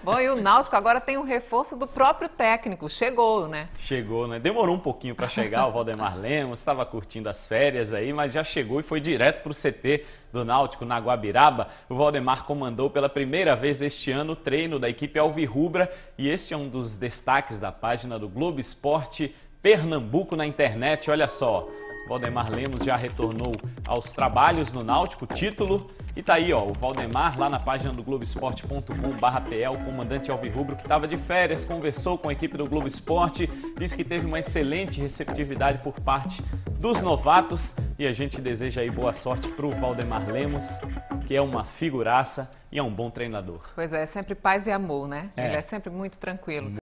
Bom, e o Náutico agora tem um reforço do próprio técnico. Chegou, né? Chegou, né? Demorou um pouquinho para chegar o Valdemar Lemos, estava curtindo as férias aí, mas já chegou e foi direto para o CT do Náutico, na Guabiraba. O Valdemar comandou pela primeira vez este ano o treino da equipe alvirrubra e este é um dos destaques da página do Globo Esporte Pernambuco na internet. Olha só, Valdemar Lemos já retornou aos trabalhos no Náutico, título. E tá aí, ó, o Valdemar lá na página do Globoesporte.com/PL, o comandante alvirrubro que estava de férias, conversou com a equipe do Globo Esporte, disse que teve uma excelente receptividade por parte dos novatos e a gente deseja aí boa sorte pro Valdemar Lemos, que é uma figuraça e é um bom treinador. Pois é, sempre paz e amor, né? É. Ele é sempre muito tranquilo.